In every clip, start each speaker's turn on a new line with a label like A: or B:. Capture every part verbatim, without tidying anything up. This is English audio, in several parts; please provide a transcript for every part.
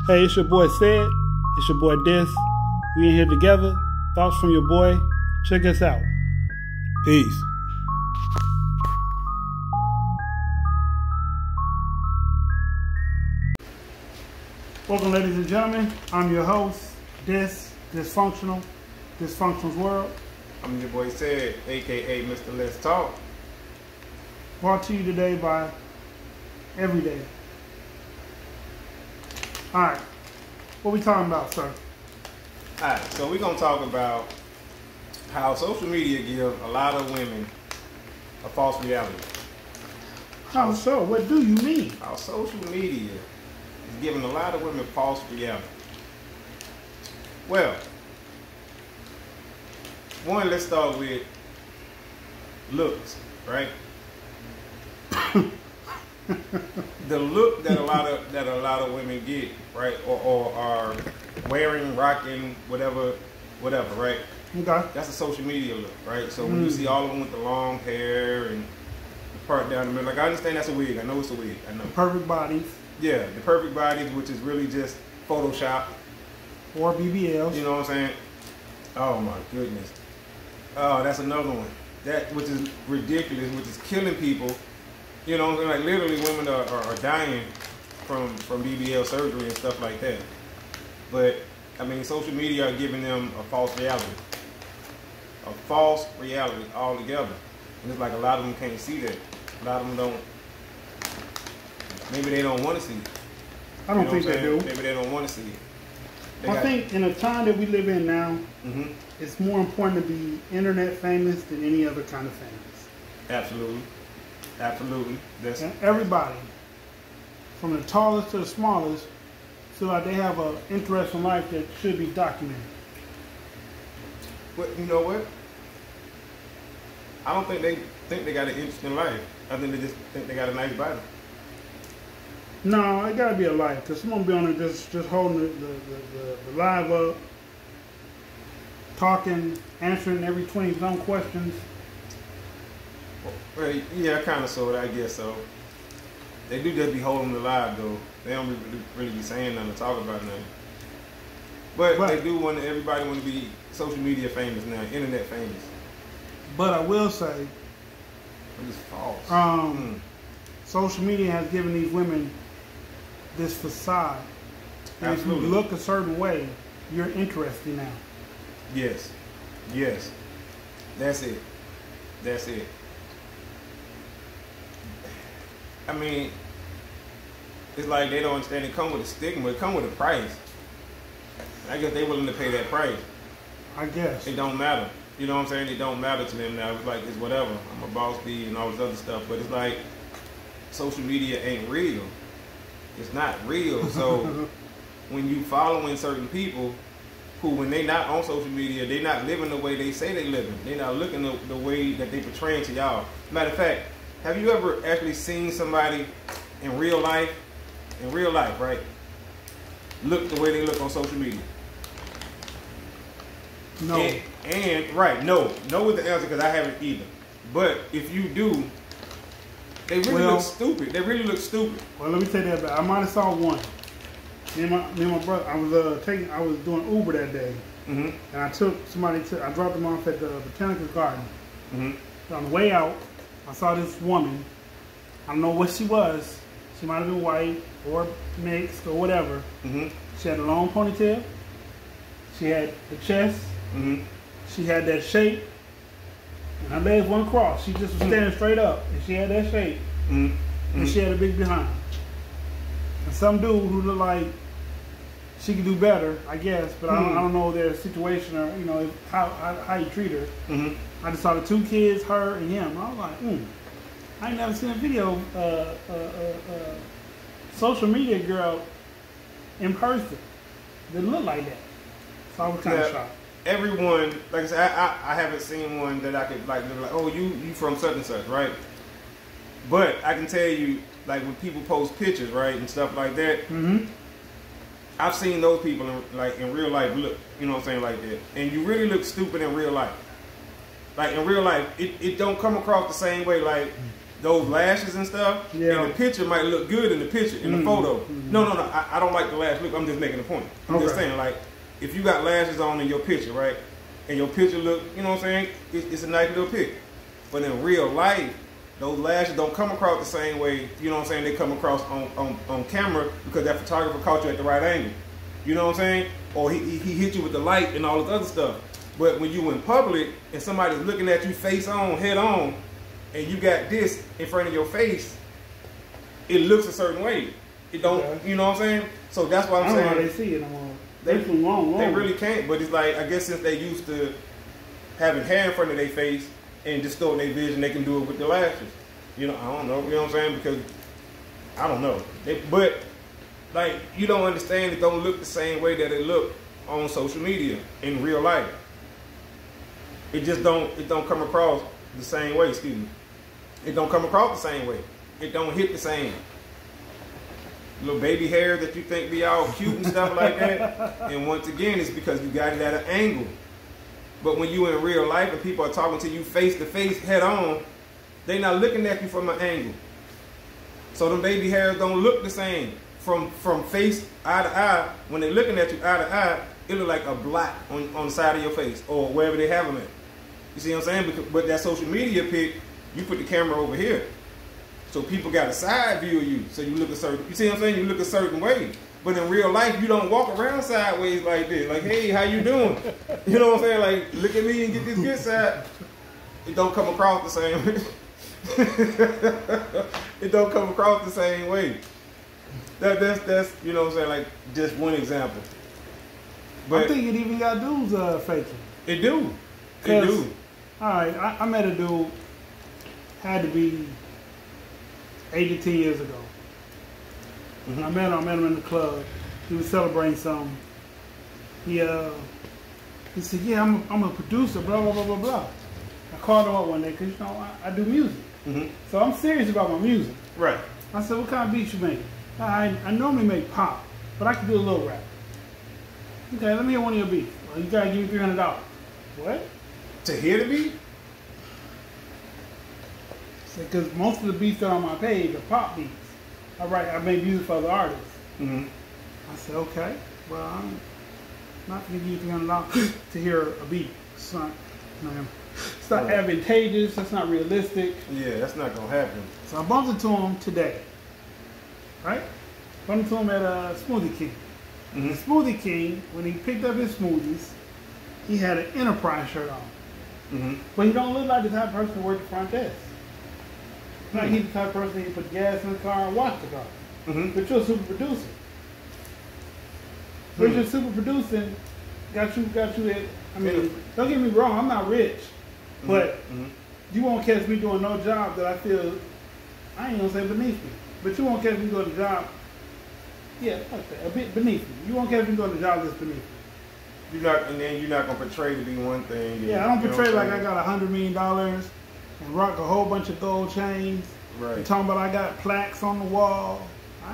A: Hey, it's your boy Sid. It's your boy Dis. We in here together. Thoughts from your boy. Check us out. Peace. Welcome, ladies and gentlemen. I'm your host, Dis, Dysfunctional, Dysfunctional's World.
B: I'm your boy Sid, aka Mister Let's Talk.
A: Brought to you today by Everyday. Alright, what we talking about, sir?
B: Alright, so we're going to talk about how social media gives a lot of women a false reality.
A: How so? What do you mean?
B: How social media is giving a lot of women false reality. Well, one, let's start with looks, right? The look that a lot of that a lot of women get, right, or, or are wearing, rocking, whatever, whatever, right?
A: Okay.
B: That's a social media look, right? So when mm. you see all of them with the long hair and the part down the middle, like I understand that's a wig. I know it's a wig. I know.
A: The perfect bodies.
B: Yeah, the perfect bodies, which is really just Photoshop
A: or B B Ls.
B: You know what I'm saying? Oh my goodness. Oh, that's another one. That which is ridiculous, which is killing people. You know what I'm saying? Like literally women are, are, are dying from, from B B L surgery and stuff like that. But, I mean, social media are giving them a false reality. A false reality altogether. And it's like a lot of them can't see that. A lot of them don't, maybe they don't want to see it.
A: I don't
B: you know
A: think they do.
B: Maybe they don't want to see it. They
A: I
B: got,
A: think in a time that we live in now,
B: mm-hmm.
A: it's more important to be internet famous than any other kind of famous.
B: Absolutely. Absolutely. That's
A: and everybody, from the tallest to the smallest, feel like they have an interesting life that should be documented.
B: But you know what? I don't think they think they got an interesting life. I think they just think they got a nice body.
A: No, it got to be a life, because someone be on there just, just holding the, the, the, the live up, talking, answering every twenty-some questions.
B: Well, yeah, kind of, sort of, I guess so. They do just be holding them alive, though. They don't really, really be saying nothing, to talk about nothing. But, but they do want to, everybody want to be social media famous now, internet famous.
A: But I will say,
B: it's false.
A: Um, mm. Social media has given these women this facade. And
B: Absolutely.
A: If you look a certain way, you're interesting now.
B: Yes. Yes. That's it. That's it. I mean, it's like they don't understand it come with a stigma. It come with a price. I guess they're willing to pay that price.
A: I guess.
B: It don't matter. You know what I'm saying? It don't matter to them now. It's like, it's whatever. I'm a boss bee and all this other stuff. But it's like, social media ain't real. It's not real. So when you following certain people who, when they not on social media, they not living the way they say they living. They not looking the, the way that they portraying to y'all. Matter of fact, have you ever actually seen somebody in real life, in real life, right, look the way they look on social media?
A: No.
B: And, and right, no. No is the answer, because I haven't either. But if you do, they really
A: well,
B: look stupid. They really look stupid.
A: Well, let me tell you that. I might have saw one. Me and my, me and my brother, I was uh, taking, I was doing Uber that day,
B: mm-hmm.
A: and I took somebody to, I dropped them off at the Botanical Garden.
B: Mm-hmm.
A: On the way out, I saw this woman. I don't know what she was. She might have been white or mixed or whatever.
B: Mm-hmm.
A: She had a long ponytail. She had the chest.
B: Mm-hmm.
A: She had that shape. And her legs weren't crossed. She just was standing mm-hmm. straight up. And she had that shape.
B: Mm-hmm.
A: And she had a big behind. And some dude who looked like she could do better, I guess, but mm-hmm. I, don't, I don't know their situation or, you know, how how, how you treat her.
B: Mm-hmm.
A: I just saw the two kids, her and him. I was like, hmm. I ain't never seen a video uh, uh, uh, uh, social media girl in person that looked like that. So I was kind
B: yeah,
A: of shocked.
B: Everyone, like I said, I, I, I haven't seen one that I could like, like, oh, you you from such and such, right? But I can tell you, like when people post pictures, right, and stuff like that,
A: mm-hmm.
B: I've seen those people in, like in real life look, you know what I'm saying, like that, and you really look stupid in real life. Like in real life, it, it don't come across the same way. Like those lashes and stuff,
A: Yeah.
B: and the picture might look good in the picture, in the
A: Mm.
B: photo.
A: Mm.
B: No, no, no, I, I don't like the lash look. I'm just making a point. I'm just
A: Okay.
B: saying, like, if you got lashes on in your picture, right, and your picture look, you know what I'm saying, it, it's a nice little pic. But in real life, those lashes don't come across the same way, you know what I'm saying, they come across on, on, on camera because that photographer caught you at the right angle. You know what I'm saying? Or he, he, he hit you with the light and all this other stuff. But when you in public and somebody's looking at you face on, head on, and you got this in front of your face, it looks a certain way. It don't,
A: Okay.
B: you know what I'm saying? So that's why
A: I
B: I'm
A: don't know how
B: saying
A: they see it no more.
B: They-
A: They too long, long.
B: they really can't. But it's like, I guess since they used to having hair in front of their face and distorting their vision, they can do it with the lashes. You know, I don't know. You know what I'm saying? Because I don't know. They, but like, you don't understand. It don't look the same way that it look on social media in real life. It just don't. It don't come across the same way. Excuse me. It don't come across the same way. It don't hit the same. Little baby hair that you think be all cute and stuff like that. And once again, it's because you got it at an angle. But when you in real life and people are talking to you face to face, head on, they not looking at you from an angle. So them baby hairs don't look the same from from face eye to eye. When they're looking at you eye to eye, it look like a black on, on the side of your face or wherever they have them at. You see what I'm saying? Because, but that social media pic, you put the camera over here. So people got a side view of you. So you look a certain, you see what I'm saying? You look a certain way. But in real life, you don't walk around sideways like this. Like, hey, how you doing? You know what I'm saying? Like, look at me and get this good side. It don't come across the same way. It don't come across the same way. That, that's, that's, you know what I'm saying? Like, just one example.
A: I
B: But
A: think it even got dudes uh, faking.
B: it do. It
A: 'Cause,
B: do.
A: All right, I, I met a dude, had to be eight to ten years ago.
B: Mhm.
A: I met him, I met him in the club. He was celebrating something. He uh, he said, yeah, I'm a, I'm a producer, blah, blah, blah, blah, blah. I called him up one day because, you know, I, I do music.
B: Mm-hmm.
A: So I'm serious about my music.
B: Right.
A: I said, what kind of beats you make? I, I normally make pop, but I can do a little rap. Okay, let me hear one of your beats. Well, you gotta give me three hundred dollars. What?
B: To hear the beat?
A: Because most of the beats that are on my page are pop beats. I write, I make music for other artists.
B: Mm-hmm.
A: I said, okay, well, I'm not going to give you three hundred dollars to hear a beat. It's not, man, it's not advantageous. That's not realistic.
B: Yeah, that's not gonna happen.
A: So I bumped into him today, right? Bumped into him at uh, Smoothie King.
B: Mm-hmm.
A: Smoothie King, when he picked up his smoothies, he had an Enterprise shirt on.
B: Mm-hmm.
A: But he don't look like the type of person to work the front desk. Like
B: Hmm.
A: he's the type of person that put gas in the car and watch the car.
B: Mm-hmm.
A: But you're a super producer. But you're super producing, got you, got you at, I mean,
B: Yeah.
A: don't get me wrong, I'm not rich. But
B: Mm-hmm.
A: you won't catch me doing no job that I feel, I ain't gonna say beneath me, but you won't catch me doing a job, yeah, like that, a bit beneath me. You won't catch me doing a job that's beneath me.
B: You're not, and then you're not gonna portray to be one thing. and-
A: Yeah, I don't
B: you know
A: portray
B: what
A: like
B: I'm
A: I got a hundred million dollars and rock a whole bunch of gold chains.
B: saying?
A: And
B: Right.
A: talking about I got plaques on the wall. I,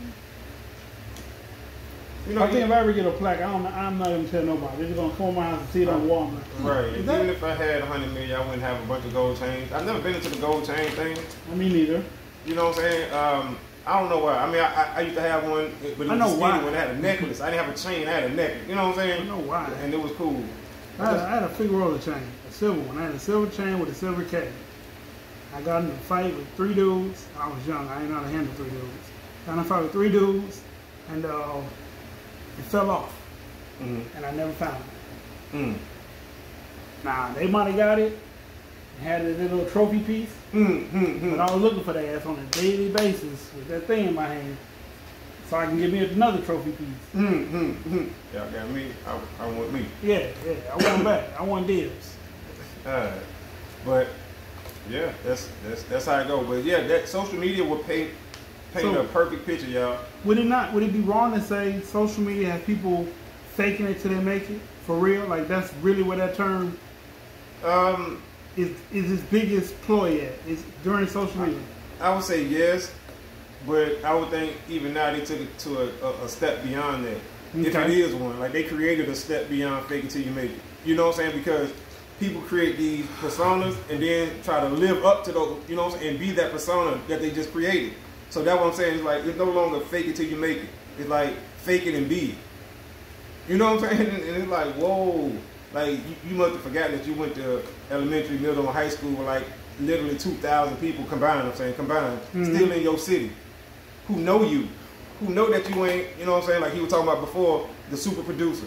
B: You know,
A: I think
B: you-
A: if I ever get a plaque, I don't, I'm not even tell nobody. They're just gonna come to my house and see it on the wall. I'm like, "Hmm,
B: right.
A: is
B: And
A: that-"
B: even if I had a hundred million, I wouldn't have a bunch of gold chains. I've never been into the gold chain thing.
A: I mean, neither.
B: You know what I'm saying? Um, I don't know why. I mean, I, I, I used to have one, but it was
A: I know
B: skinny
A: why.
B: when I had a necklace. I didn't have a chain. I had a necklace. You know what I'm saying?
A: I know why.
B: And it was cool.
A: I had, I had a Figueroa chain, a silver one. I had a silver chain with a silver K. I got in a fight with three dudes. I was young. I didn't know how to handle three dudes. Got in a fight with three dudes, and uh, it fell off,
B: Mm-hmm.
A: and I never found it.
B: Mm.
A: Nah, they might have got it and had it in a little trophy piece,
B: Mm, mm,
A: but
B: mm.
A: I was looking for that ass on a daily basis with that thing in my hand, so I can get me another trophy piece.
B: Mm, mm, mm. Y'all got me. I, I want me.
A: Yeah, yeah. I want them back. I want dibs.
B: Alright. But yeah, that's that's that's how it go. But yeah, that social media will paint paint
A: So-
B: a perfect picture, y'all.
A: Would it not? Would it be wrong to say social media has people faking it till they make it for real? Like that's really where that term
B: Um,
A: is is its biggest ploy at? Is during social media?
B: I would say yes, but I would think even now they took it to a, a, a step beyond that. If it
A: Okay.
B: is one, like they created a step beyond fake it till you make it. You know what I'm saying? Because people create these personas and then try to live up to those, you know what I'm saying, and be that persona that they just created. So that's what I'm saying. It's like, it's no longer fake it till you make it. It's like, fake it and be it. You know what I'm saying? And it's like, whoa. Like, you, you must have forgotten that you went to elementary, middle, and high school with like literally two thousand people combined, I'm saying, combined, mm-hmm. still in your city, who know you, who know that you ain't, you know what I'm saying, like he was talking about before, the super producer,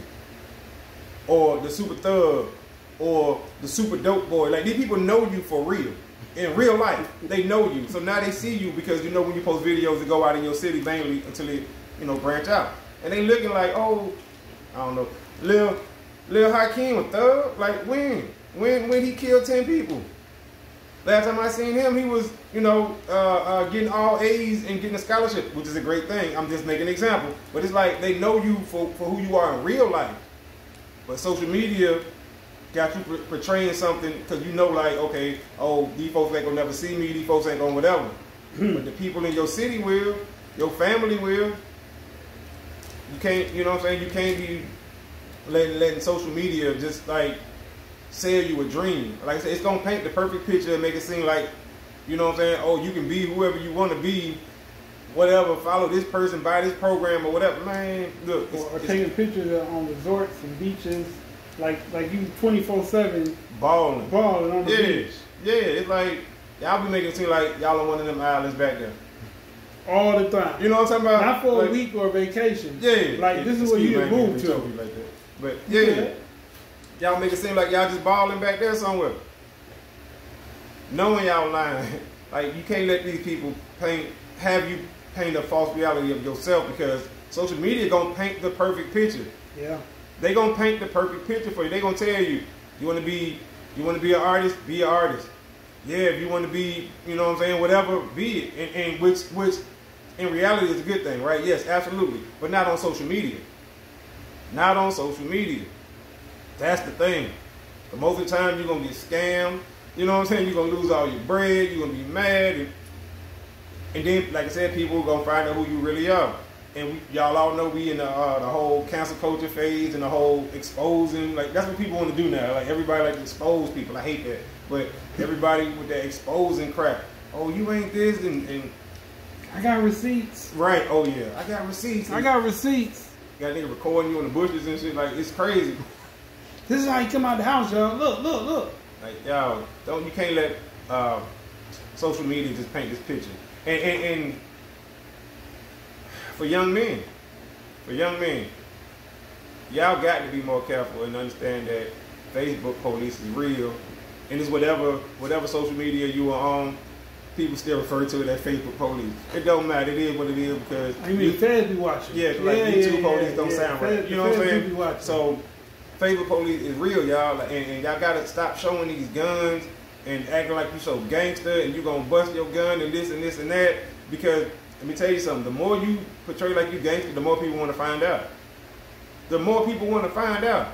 B: or the super thug, or the super dope boy. Like, these people know you for real. In real life, they know you. So now they see you because you know when you post videos that go out in your city mainly until they, you know, branch out. And they looking like, oh, I don't know, Lil, Lil Hakeem a thug? Like, when? When when he killed ten people? Last time I seen him, he was, you know, uh, uh, getting all A's and getting a scholarship, which is a great thing. I'm just making an example. But it's like they know you for, for who you are in real life. But social media got you portraying something because you know, like, okay, oh, these folks ain't gonna never see me, these folks ain't gonna whatever. But the people in your city will, your family will. You can't, you know what I'm saying? You can't be letting, letting social media just like sell you a dream. Like I said, it's gonna paint the perfect picture and make it seem like, you know what I'm saying? Oh, you can be whoever you want to be, whatever. Follow this person, buy this program or whatever. Man, look. It's,
A: or
B: it's,
A: taking pictures on resorts and beaches, like like you twenty-four seven
B: balling,
A: balling on the
B: yeah,
A: beach.
B: Yeah, it's like y'all be making it seem like y'all on one of them islands back there.
A: All the time.
B: You know what I'm talking about?
A: Not for
B: like,
A: a week or a vacation.
B: Yeah.
A: Like,
B: yeah,
A: this is where you can move to.
B: Like that. But, yeah. yeah. Y'all make it seem like y'all just balling back there somewhere. Knowing y'all lying. Like, you can't let these people paint, have you paint a false reality of yourself because social media gonna paint the perfect picture.
A: Yeah.
B: They gonna paint the perfect picture for you. They gonna tell you, you wanna be, you wanna be an artist, be an artist. Yeah, if you want to be, you know what I'm saying, whatever, be it. And, and which, which in reality is a good thing, right? Yes, absolutely. But not on social media. Not on social media. That's the thing. The most of the time you're going to get scammed. You know what I'm saying? You're going to lose all your bread. You're going to be mad. And, and then, like I said, people are going to find out who you really are. And we, y'all all know we in the, uh, the whole cancel culture phase and the whole exposing. Like, that's what people want to do now. Like, everybody like to expose people. I hate that. But everybody with that exposing crap. Oh, you ain't this and, and
A: I got receipts.
B: Right. Oh yeah, I got receipts.
A: I got receipts.
B: Got nigga recording you in the bushes and shit. Like, it's crazy.
A: This is how you come out the house, y'all. Look, look, look.
B: Like, y'all, don't, you can't let uh, social media just paint this picture. And, and and for young men, for young men, y'all got to be more careful and understand that Facebook police is real. And it's whatever whatever social media you are on, people still refer to it as Facebook police. It don't matter. It is what it is because
A: I mean, you, feds be watching.
B: Yeah, like
A: yeah,
B: YouTube
A: yeah,
B: police
A: yeah,
B: don't
A: yeah.
B: sound
A: Feds,
B: right. You know what I'm saying? So Facebook police is real, y'all, and, and y'all gotta stop showing these guns and acting like you so gangster and you gonna bust your gun and this and this and that. Because let me tell you something: the more you portray like you gangster, the more people want to find out. The more people want to find out.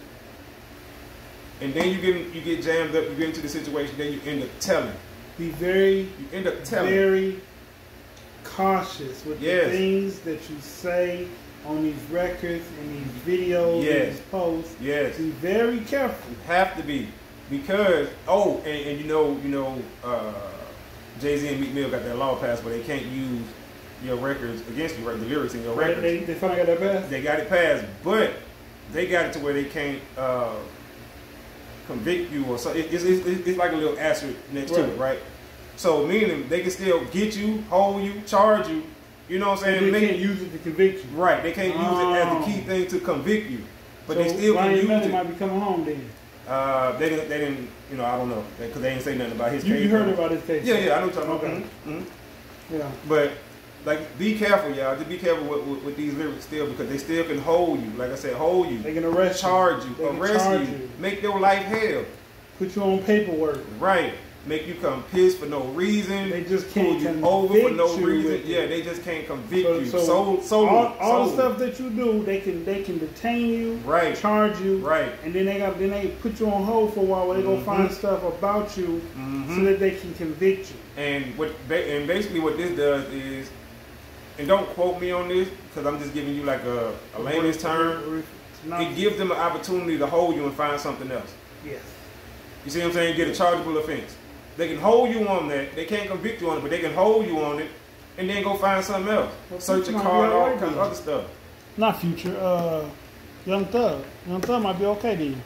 B: And then you get you get jammed up, you get into the situation, then you end up telling.
A: Be very,
B: you end up telling.
A: very cautious with
B: yes.
A: the things that you say on these records and these videos
B: yes.
A: and these posts.
B: Yes.
A: Be very careful.
B: You have to be. Because, oh, and, and you know, you know, uh, Jay-Z and Meek Mill got that law passed where they can't use your records against you, right? The lyrics in your records.
A: They, they finally got that passed?
B: They got it passed, but they got it to where they can't uh, convict you or something. It's, it's, it's like a little asterisk next right. to it, right? So meaning they can still get you, hold you, charge you. You know what I'm saying?
A: They
B: Make,
A: can't use it to convict you.
B: Right. They can't
A: oh.
B: use it as the key thing to convict you. But
A: so
B: they still can use
A: Ryan
B: it.
A: might be coming home then.
B: Uh, they didn't. They didn't. You know, I don't know because they didn't say nothing about his
A: you,
B: case.
A: You heard about his case?
B: Yeah, yeah, I know what you're talking
A: okay.
B: about. Mm-hmm.
A: Yeah.
B: But like, be careful, y'all. Just be careful with, with, with these lyrics still because they still can hold you. Like I said, hold you.
A: They can arrest
B: charge you,
A: you.
B: you arrest
A: charge
B: you,
A: you,
B: make your life hell.
A: Put you on paperwork.
B: Right. Make you come pissed for no reason.
A: They just can't
B: pull you over for no reason. Yeah,
A: it.
B: they just can't convict
A: so,
B: you.
A: So,
B: so, so
A: all, all
B: so.
A: the stuff that you do, they can they can detain you,
B: right?
A: Charge you,
B: right?
A: And then they got then they put you on hold for a while, where they mm-hmm. go find stuff about you, mm-hmm. so that they can convict you.
B: And what and basically what this does is, and don't quote me on this because I'm just giving you like a, a layman's term. It gives them an opportunity to hold you and find something else.
A: Yes.
B: You see what I'm saying? Get a chargeable offense. They can hold you on that. They can't convict you on it, but they can hold you on it and then go find something else.
A: Well,
B: Search your
A: might
B: car
A: be
B: and all
A: alright
B: kinds of
A: then.
B: other stuff.
A: Not Future. Uh, Young Thug. Young Thug might be okay then.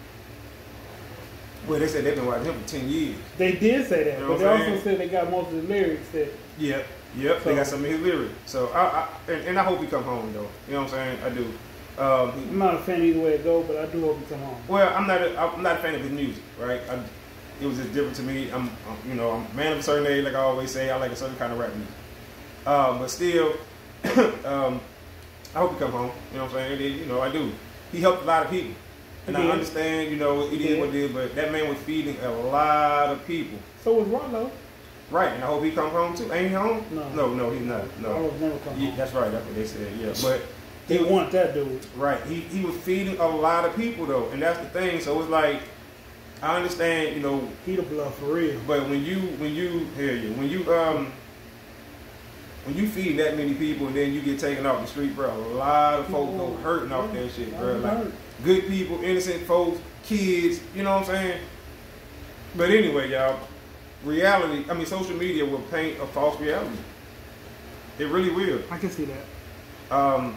B: Well, they said they've been watching him for ten years.
A: They did say that,
B: You know
A: but
B: what
A: they
B: I'm
A: also
B: saying?
A: said they got most of the lyrics that.
B: Yep, yep.
A: So-
B: they got some of his lyrics. So I, I and, and I hope he come home though. You know what I'm saying? I do. Um, he-
A: I'm not a fan either way it go, but I do hope he come home.
B: well, I'm not. A, I'm not a fan of his music, right? I, it was just different to me. I'm, I'm, you know, I'm a man of a certain age, like I always say. I like a certain kind of rap music. Um, but still, um, I hope he come home. You know what I'm saying? And then, you know, I do. He helped a lot of people. And
A: He
B: I
A: did.
B: understand, you know, it
A: He
B: is
A: did.
B: what it is, but that man was feeding a lot of people.
A: So was Rollo.
B: Right, and I hope he come home too. Ain't he home?
A: No.
B: No, no, he's not. No.
A: Rollo's never come
B: Yeah,
A: home.
B: that's right, that's what they said, yeah. But
A: They
B: he was,
A: want that dude.
B: right, he, he was feeding a lot of people though, and that's the thing. So it's like, I understand, you know,
A: He the bluff for real.
B: but when you, when you, hear you, when you, um, when you feed that many people and then you get taken off the street, bro, a lot of folks go hurting off that shit, bro. Like, good people, innocent folks, kids, you know what I'm saying? But anyway, y'all, reality, I mean, social media will paint a false reality. It really will.
A: I can see that.
B: Um,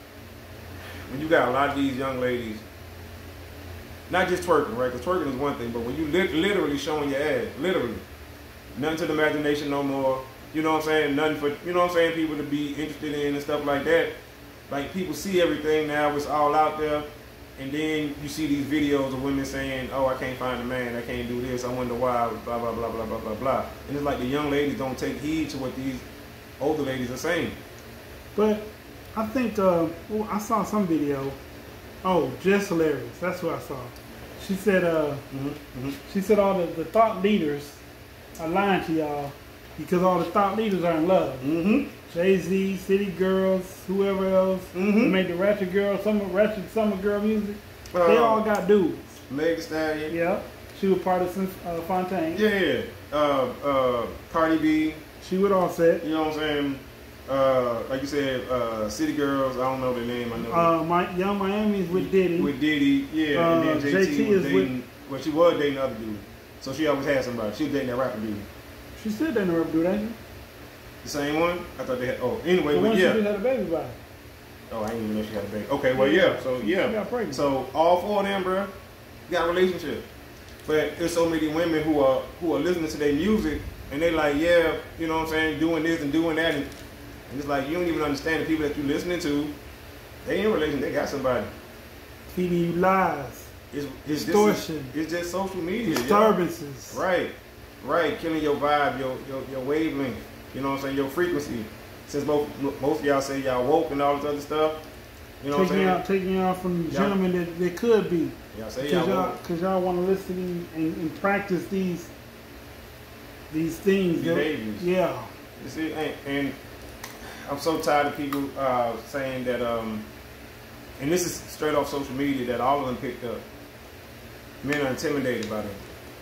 B: when you got a lot of these young ladies, not just twerking, right? Because twerking is one thing, but when you li- literally showing your ass, literally, nothing to the imagination no more. You know what I'm saying? Nothing for, you know what I'm saying, people to be interested in and stuff like that. Like, people see everything now, it's all out there. And then you see these videos of women saying, oh, I can't find a man, I can't do this, I wonder why, blah, blah, blah, blah, blah, blah, blah. And it's like the young ladies don't take heed to what these older ladies are saying.
A: But I think uh, oh, I saw some video. Oh, Just Hilarious. That's what I saw. She said, uh,
B: Mm-hmm. Mm-hmm.
A: she said all the, the thought leaders are lying to y'all because all the thought leaders are in love.
B: Mm-hmm.
A: Jay-Z, City Girls, whoever else.
B: Mhm.
A: They made the Ratchet Girl, some Ratchet Summer Girl music.
B: Uh,
A: They all got dudes.
B: Meg Thee Stallion.
A: Yeah. She was part of Sin- uh, Fontaine.
B: Yeah, yeah. Uh, uh, Cardi B,
A: She would all said.
B: you know what I'm saying? Uh, like you said, uh, City Girls, I don't know their name, I know
A: Uh, my, Young Miami's with Diddy.
B: with Diddy, yeah,
A: Uh,
B: and then J T,
A: J T
B: was
A: is
B: dating, well, she was dating other dude. So she always had somebody. She was dating that rapper dude.
A: She still didn't rap dude, ain't she?
B: The same one? I thought they had, oh, anyway,
A: The
B: but
A: one she
B: yeah.
A: just had a baby by.
B: Oh, I didn't even know she had a baby. Okay, well,
A: Yeah.
B: yeah, so
A: She
B: yeah.
A: got pregnant.
B: So all four of them, bro, got a relationship. But there's so many women who are who are listening to their music and they like, yeah, you know what I'm saying, doing this and doing that. And, and it's like, you don't even understand the people that you're listening to. They in relation, they got somebody.
A: Feeding you lies,
B: It's, it's
A: Distortion.
B: Just, it's just social media. yo.
A: disturbances.
B: Right, right. Killing your vibe, your, your your wavelength. You know what I'm saying? Your frequency. Since most most of y'all say y'all woke and all this other stuff. You know what I'm
A: Taking
B: saying?
A: out, taking y'all from the
B: Yeah.
A: gentlemen that they could be.
B: Y'all say
A: Because
B: y'all
A: y'all,
B: woke.
A: cause y'all want to listen and, and practice these these things. that-
B: Behaviors.
A: Yeah.
B: You see, and, and I'm so tired of people uh, saying that, um, and this is straight off social media that all of them picked up. Men are intimidated by them.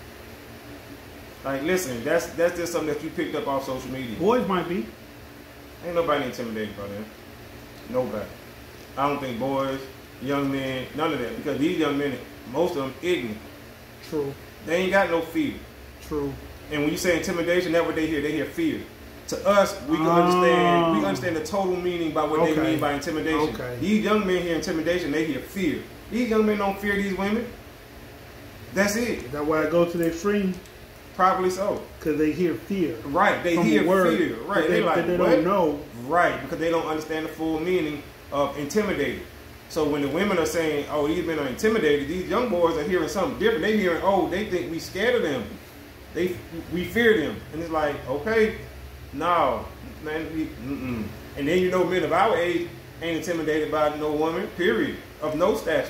B: Like, listen, that's that's just something that you picked up off social media.
A: Boys might be.
B: Ain't nobody intimidated by them. Nobody. I don't think boys, young men, none of that. Because these young men, most of them ignorant.
A: True.
B: They ain't got no fear.
A: True.
B: And when you say intimidation, that's what they hear. They hear fear. To us, we can
A: Ah.
B: understand. We understand the total meaning by what
A: Okay.
B: they mean by intimidation.
A: Okay.
B: These young men hear intimidation. They hear fear. These young men don't fear these women. That's it.
A: Is that why I go to the extreme?
B: Probably so.
A: Because they hear fear.
B: Right. They
A: From a
B: hear
A: word
B: fear. Right.
A: that
B: They,
A: they,
B: like
A: that they
B: what?
A: don't know.
B: Right. Because they don't understand the full meaning of intimidated. So when the women are saying, "Oh, these men are intimidated," these young boys are hearing something different. They hearing, "Oh, they think we scared of them. They we fear them," and it's like, okay, no, man. We, mm-mm. And then you know, men of our age ain't intimidated by no woman. Period. Of no stature.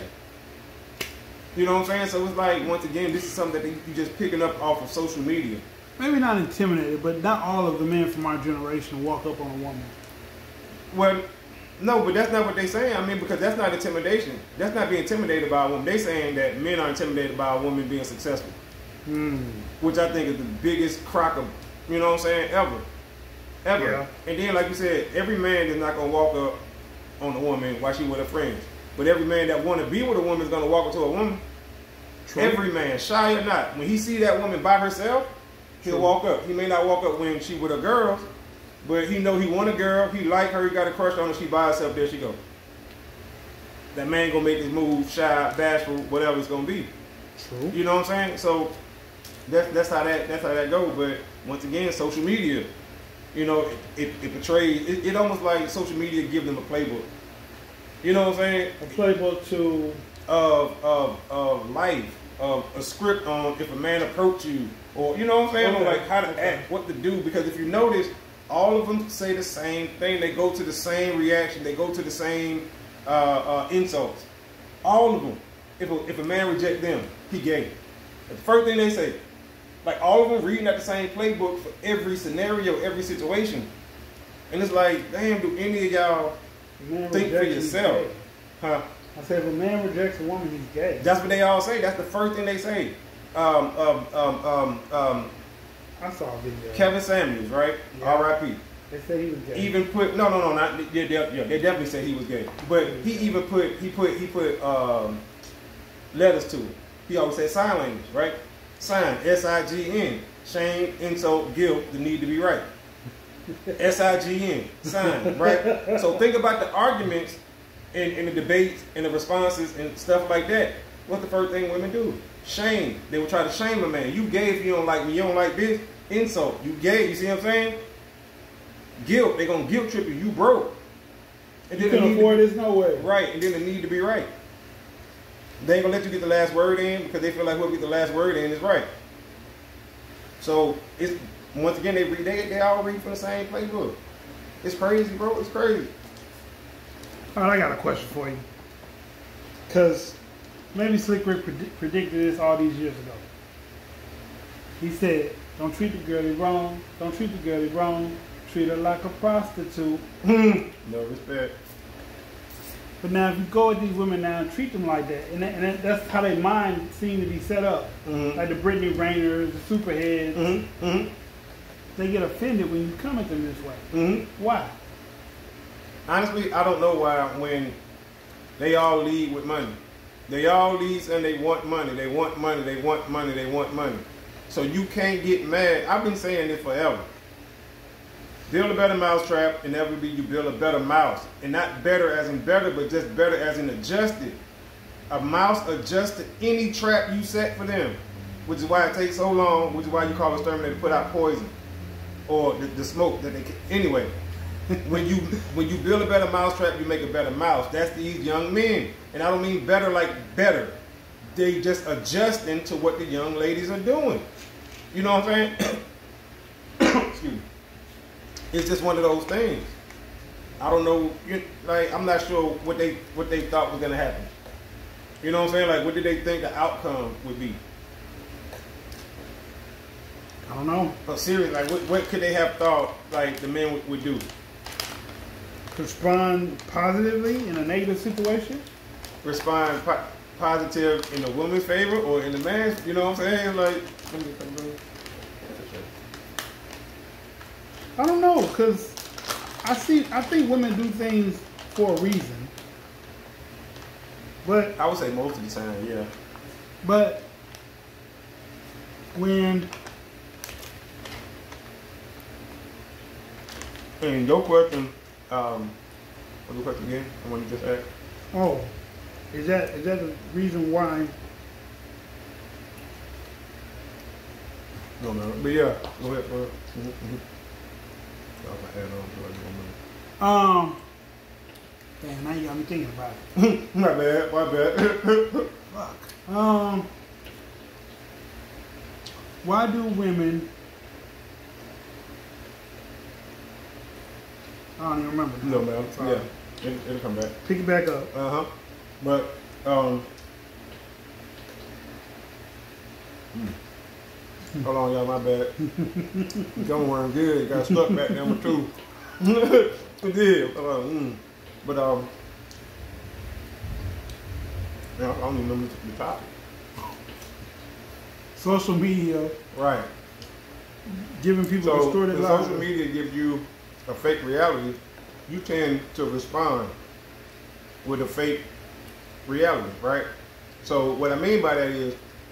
B: You know what I'm saying? So it's like, once again, this is something that they, you just picking up off of social media.
A: Maybe not intimidated, but not all of the men from our generation walk up on a woman.
B: Well, no, but that's not what they saying. I mean, because that's not intimidation. That's not being intimidated by a woman. They saying that men are intimidated by a woman being successful.
A: Hmm.
B: Which I think is the biggest crock of, you know what I'm saying, ever. Ever.
A: Yeah.
B: And then, like you said, every man is not going to walk up on a woman while she with her friends. But every man that want to be with a woman is going to walk up to a woman.
A: True.
B: Every man, shy or not, when he see that woman by herself, he'll
A: True.
B: walk up. He may not walk up when she with her girls, but he know he want a girl, he like her, he got a crush on her, she by herself, there she go. That man gonna make this move, shy, bashful, whatever it's gonna be.
A: True.
B: You know what I'm saying? So that's that's how that that's how that goes. But once again, social media, you know, it, it, it portrays it, it almost like social media give them a playbook. You know what I'm saying?
A: A playbook to
B: Of of of life, of a script on if a man approach you, or you know what I'm saying,
A: Okay.
B: or like how to
A: Okay.
B: act, what to do. Because if you notice, all of them say the same thing. They go to the same reaction. They go to the same uh, uh, insults. All of them. If a, if a man reject them, he gay. That's the first thing they say. Like all of them reading at the same playbook for every scenario, every situation. And it's like, damn, do any of y'all
A: man
B: think for
A: rejects, he's
B: yourself?
A: gay.
B: Huh?
A: I said, if a man rejects a woman, he's gay.
B: That's what they all say. That's the first thing they say. Um, um, um, um, um,
A: I saw a video.
B: Kevin Samuels, right?
A: Yeah.
B: R I P
A: They said he was gay.
B: Even put no, no, no, not yeah, they, yeah, they definitely said he was gay. But he even put he put he put um, letters to it. He always said sign language, right? Sign S I G N, shame, insult, guilt, the need to be right. S I G N, sign, right? So think about the arguments and, and the debates and the responses and stuff like that. What's the first thing women do? Shame. They will try to shame a man. You gay if you don't like me. You don't like this. Insult. You gay. You see what I'm saying? Guilt. They're going to guilt trip you. You broke. And
A: You
B: then the
A: can
B: need
A: afford
B: to
A: this, no way.
B: be, right. And then the need to be right. They ain't going to let you get the last word in because they feel like whoever get the last word in is right. So, it's once again, they read, they, they all read from the same playbook. It's crazy, bro. It's crazy.
A: All right, I got a question for you. Because maybe Slick Rick predi- predicted this all these years ago. He said, don't treat the girlie wrong. Don't treat the girlie wrong. Treat her like a prostitute.
B: No respect.
A: But now if you go at these women now and treat them like that, and, that, and that, that's how their mind seem to be set up.
B: Mm-hmm.
A: Like the Brittany Rainers, the Superheads.
B: Mm-hmm. Mm-hmm.
A: They get offended when you come at them this way.
B: Mm-hmm.
A: Why?
B: Honestly, I don't know why when they all lead with money. They all lead and they want money. They want money. They want money. They want money. So you can't get mad. I've been saying this forever. Build a better mousetrap, inevitably you build a better mouse. And not better as in better, but just better as in adjusted. A mouse adjusts to any trap you set for them, which is why it takes so long, which is why you call a exterminator to put out poison or the, the smoke that they can. Anyway, when you when you build a better mousetrap, you make a better mouse. That's these young men. And I don't mean better like better. They just adjusting to what the young ladies are doing. You know what I'm saying? Excuse me. It's just one of those things. I don't know, you, like I'm not sure what they what they thought was gonna happen. You know what I'm saying? Like what did they think the outcome would be?
A: I don't know.
B: But seriously, like what, what could they have thought like the men would, would do?
A: Respond positively in a negative situation?
B: Respond po- positive in the woman's favor or in the man's? You know what I'm saying? Like,
A: I don't know, because I see, I think women do things for a reason. But,
B: I would say most of the time, yeah.
A: but when,
B: And your question, um, what's your question again? The one you just asked?
A: oh, is that is that the reason why?
B: No, no. But yeah, go ahead. Go ahead. Mm-hmm, mm-hmm. I'll add on to it one minute.
A: Um, damn, now you got me thinking about it.
B: My bad, my bad.
A: Fuck. Um, why do women? I don't even remember.
B: No, man.
A: Sorry.
B: Yeah, it, it'll come back.
A: Pick it back up.
B: Uh huh. But um, hmm. hold on, y'all. My bad. Gum worm good. Got stuck back there with two. It did. Uh, mm. But um, yeah, I don't even remember the topic.
A: Social media
B: Right.
A: giving people
B: So
A: distorted
B: when
A: lives.
B: social media gives you a fake reality, you tend to respond with a fake reality, right? So what I mean by that is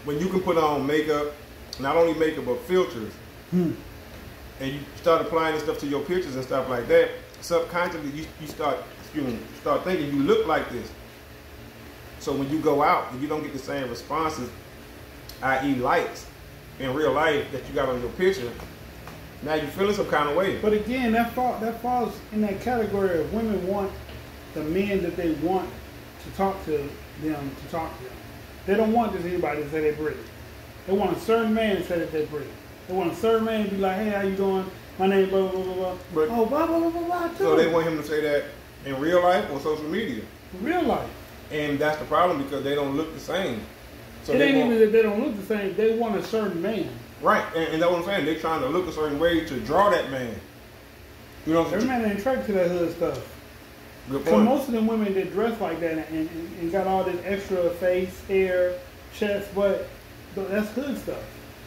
B: when you can put on makeup, not only makeup but filters,
A: Hmm.
B: and you start applying this stuff to your pictures and stuff like that, subconsciously you, you start excuse me, start thinking you look like this. So when you go out and you don't get the same responses, that is likes, in real life that you got on your picture, now you're feeling some kind of way.
A: But again, that fall, that falls in that category of women want the men that they want to talk to them to talk to them. They don't want just anybody to say they're pretty. They want a certain man to say that they're pretty. They want a certain man to be like, hey, how you doing? My name blah blah blah blah.
B: But,
A: oh blah blah blah blah blah. Too.
B: So they want him to say that in real life or social media.
A: In real life.
B: And that's the problem because they don't look the same. So
A: it
B: they
A: ain't
B: want,
A: even that they don't look the same. They want a certain man.
B: Right, and, and that's what I'm saying. They're trying to look a certain way to draw that man. You know what I'm
A: Every
B: saying?
A: man ain't attracted to that hood stuff.
B: Good
A: So
B: point.
A: most of them women that dress like that and, and, and got all this extra face, hair, chest, butt, that's hood stuff.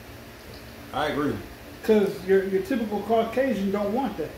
B: I agree.
A: Because your your typical Caucasian don't want that.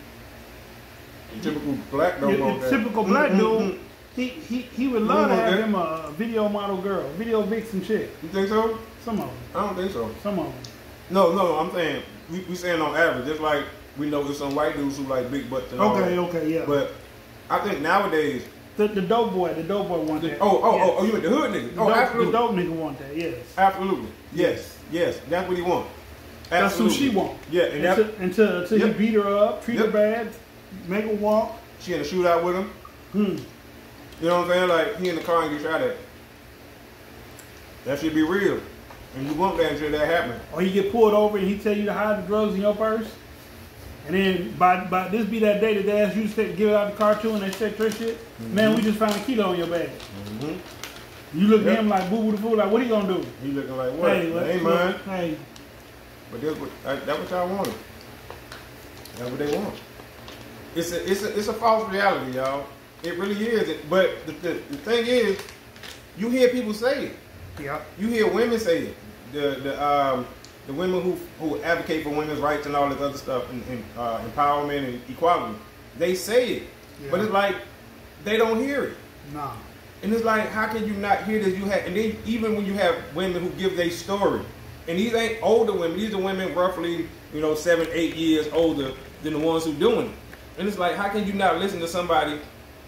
B: The typical black don't
A: Your,
B: want
A: your
B: that.
A: typical black
B: Mm-mm-mm.
A: dude, he, he, he would love to
B: want
A: have
B: that.
A: him a video model girl, video vixen chick.
B: You think so?
A: Some of them.
B: I don't think so.
A: Some of them.
B: No, no, I'm saying we we saying on average, just like we know there's some white dudes who like big butts and all
A: Okay,
B: that.
A: okay, yeah.
B: But I think nowadays,
A: the, the dope boy, the dope boy want
B: the,
A: that.
B: oh, oh,
A: Yes.
B: oh, oh, you meant the hood nigga?
A: The
B: Oh,
A: dope,
B: absolutely,
A: the dope nigga want that, yes.
B: absolutely, yes, yes, that's what he want.
A: That's who
B: Absolutely.
A: she want.
B: Yeah, and
A: Until,
B: that
A: until, until
B: Yep.
A: you beat her up, treat her
B: Yep.
A: bad, make her walk.
B: she in a shootout with him.
A: Hmm.
B: You know what I'm saying? Like he in the car and get shot at. That should be real, and you want that until that happen.
A: Or you get pulled over and he tell you to hide the drugs in your purse. And then by by this be that day that they ask you to stay, give it out the car too and they check your shit.
B: Mm-hmm.
A: Man, we just found a kilo in your bag.
B: Mm-hmm.
A: You look
B: Yep.
A: at him like boo boo the fool, like what he gonna do?
B: He looking like what?
A: Hey,
B: That
A: let's
B: ain't
A: look.
B: mine.
A: Hey,
B: But that's what that, that what y'all wanted. That's what they want. It's a it's a it's a false reality, y'all. It really is. But the, the, the thing is, you hear people say it.
A: yeah.
B: You hear women say it. The the um the women who who advocate for women's rights and all this other stuff and, and uh, empowerment and equality, they say it.
A: Yeah.
B: But it's like they don't hear it.
A: Nah.
B: And it's like, how can you not hear this? You have, and then even when you have women who give their story, and these ain't older women; these are women roughly, you know, seven, eight years older than the ones who doing it. And it's like, how can you not listen to somebody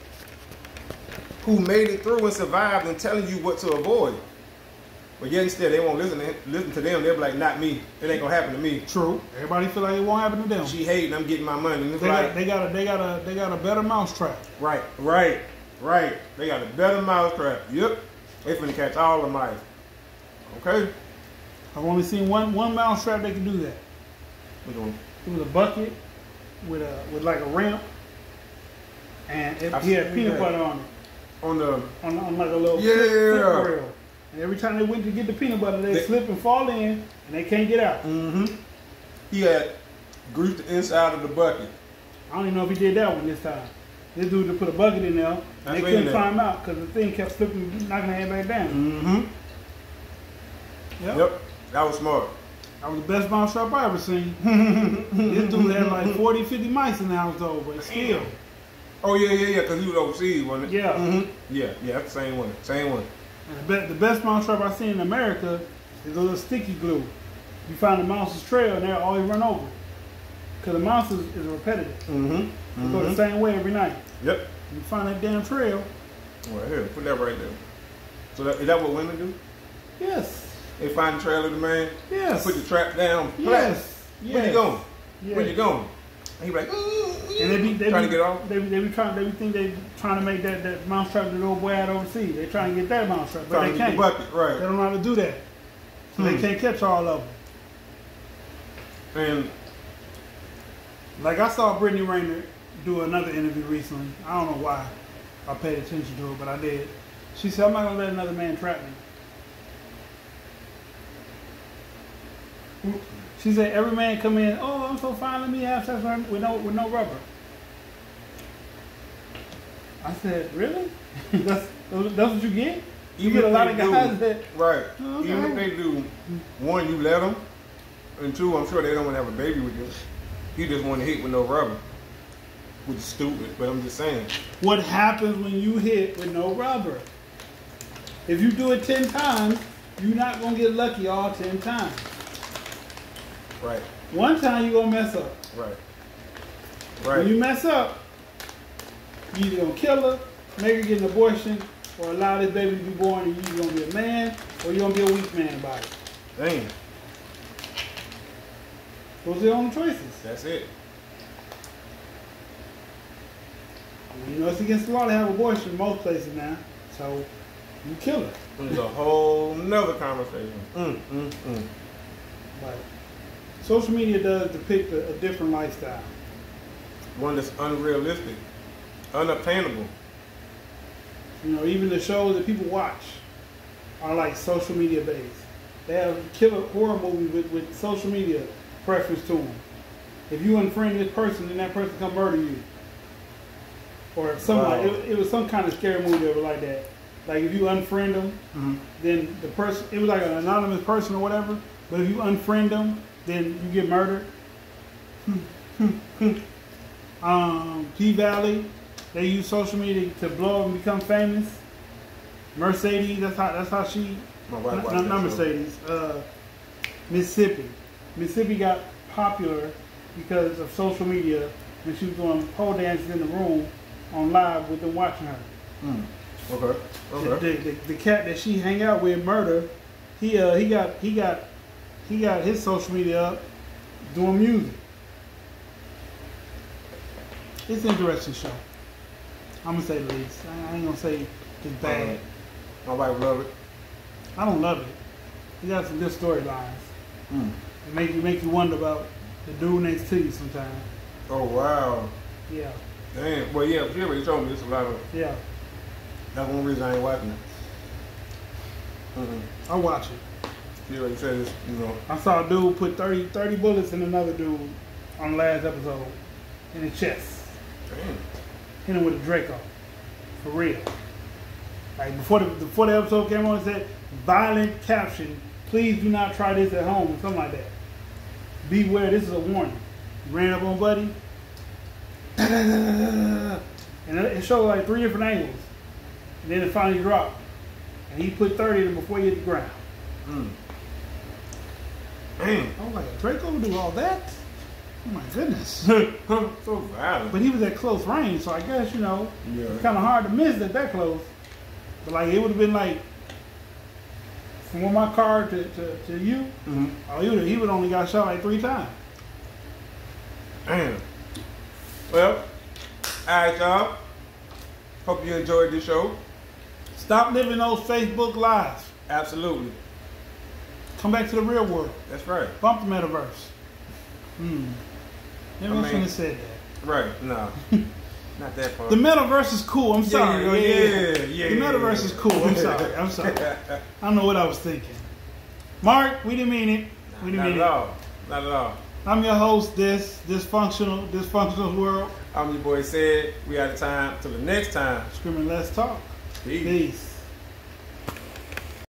B: who made it through and survived and telling you what to avoid? But yet instead, they won't listen to listen to them. They're like, not me. It ain't gonna happen to me.
A: True. Everybody feel like it won't happen to them.
B: She hating. I'm getting my money. And it's
A: They
B: like,
A: got, they got a they got a they got a better mousetrap.
B: right, right, right. They got a better mousetrap. Yep. They finna catch all the mice. Okay.
A: I've only seen one one mousetrap that can do that.
B: We're doing.
A: It was a bucket with a with like a ramp, and it,
B: I've
A: he had
B: seen
A: peanut
B: that.
A: butter on it,
B: On the
A: on, on like a little
B: Yeah.
A: flip rail. And every time they went to get the peanut butter, they
B: They-
A: slip and fall in, and they can't get out.
B: mm-hmm. He had greased the inside of the bucket.
A: I don't even know if he did that one this time. This dude just put a bucket in there, and
B: I
A: they
B: seen
A: couldn't
B: that.
A: climb out because the thing kept slipping, knocking their head back down.
B: Mm-hmm.
A: Yep.
B: Yep. That was smart.
A: That was the best mousetrap I ever seen. This dude had like forty, fifty mice in the house though, but still.
B: Oh yeah, yeah, yeah. Cause he was overseas, wasn't it?
A: Yeah.
B: Mm-hmm. Yeah, yeah. That's the same one. Same one.
A: And the, be- the best mousetrap I've seen in America is a little sticky glue. You find a mouse's trail and they'll always run over it. Because the mouse is, is repetitive.
B: Mm-hmm.
A: They go the same way every night.
B: Yep.
A: You find that damn trail.
B: Right here. Put that right there. So that, is that what women do?
A: Yes.
B: They find the trail of the man.
A: Yes.
B: Put the trap down. Flat.
A: Yes. Yes.
B: Where you going?
A: Yes.
B: Where you going? And he be like,
A: And they be they
B: trying
A: be,
B: to get off.
A: They, be- they be trying. They be think they trying to make that, that mousetrap that little boy had overseas. They trying to get that mousetrap, but
B: Trying
A: they
B: to get
A: can't.
B: the bucket,
A: They
B: right?
A: don't know how to do that, so they
B: Hmm.
A: can't catch all of them.
B: And
A: Like I saw Brittany Rayner do another interview recently. I don't know why I paid attention to it, but I did. She said, "I'm not gonna let another man trap me." She said, "Every man come in, oh, I'm so fine. Let me have sex with with no with no rubber." I said, "Really? that's that's what you get? You
B: even
A: get a
B: if
A: lot
B: they
A: of
B: do-
A: guys that
B: right.
A: Okay.
B: Even if they do, one, you let them, and two, I'm sure they don't want to have a baby with you. You just want to hit with no rubber, which is stupid. But I'm just saying.
A: what happens when you hit with no rubber? If you do it ten times, you're not gonna get lucky all ten times.
B: Right.
A: One time you're gonna mess up.
B: Right. Right.
A: When you mess up, you either gonna kill her, make her get an abortion, or allow this baby to be born and you're gonna be a man, or you're gonna be a weak man about it.
B: Damn.
A: Those are the only choices.
B: That's it.
A: You know, it's against the law to have abortion in most places now. So, you kill her.
B: It's a whole nother conversation. Mm, mm, mm.
A: But social media does depict a, a different lifestyle.
B: One that's unrealistic, unobtainable.
A: You know, even the shows that people watch are like social media based. They have killer horror movies with, with social media preference to them. If you unfriend this person, then that person come murder you. Or some
B: Wow.
A: like, it, it was some kind of scary movie that was like that. Like if you unfriend them,
B: Mm-hmm. then
A: the person, it was like an anonymous person or whatever, but if you unfriend them, then you get murdered. um, P-Valley, they use social media to blow up and become famous. Mercedes, that's how that's how she,
B: My wife
A: not,
B: watched
A: not,
B: that
A: not
B: show.
A: Mercedes, uh, Mississippi. Mississippi got popular because of social media, and she was doing pole dances in the room on live with them watching her.
B: Mm. Okay. Okay.
A: The, the, the cat that she hang out with, Murder, he uh he got he got he got his social media up doing music. It's an interesting show. I'm gonna say the least. I ain't gonna say it's bad.
B: My wife love it.
A: I don't love it. He got some good storylines.
B: Mm.
A: It make you make you wonder about the dude next to you sometimes.
B: Oh wow.
A: Yeah,
B: Damn. Well, yeah. She already told me there's a lot of.
A: yeah.
B: That's one reason I ain't watching it. Mm-mm.
A: I watch it.
B: She already said this. You know.
A: I saw a dude put thirty, thirty bullets in another dude on the last episode in the chest.
B: Damn.
A: Hit him with a Draco. For real. Like before the before the episode came on, it said violent caption. Please do not try this at home or something like that. Beware, this is a warning. Ran up on Buddy. And it showed like three different angles. And then it finally dropped. And he put thirty in him before he hit the ground.
B: Mm. Damn.
A: I was like, Draco would do all that? Oh my goodness.
B: So violent.
A: But he was at close range, so I guess, you know,
B: Yeah.
A: it's kind of hard to miss at that close. But like, it would have been like, from one of my car to, to, to you,
B: Mm-hmm.
A: oh, he would he would only got shot like three times.
B: Damn. Well, all right, y'all. Hope you enjoyed this show.
A: Stop living those Facebook lives.
B: Absolutely.
A: Come back to the real world.
B: That's right.
A: Bump the metaverse. Hmm. Maybe I,
B: I
A: shouldn't
B: mean-
A: have said that.
B: Right. No. Not that far.
A: The metaverse is cool. I'm sorry.
B: Yeah, yeah, yeah.
A: The metaverse is cool. I'm sorry. I'm sorry. I don't know what I was thinking. Mark, we didn't mean it. We didn't
B: Not
A: mean
B: at
A: it.
B: all. Not at all.
A: I'm your host, this dysfunctional, dysfunctional world.
B: I'm your boy Said. We out of time. Till the next time.
A: Screaming, let's talk.
B: Peace.
A: Peace.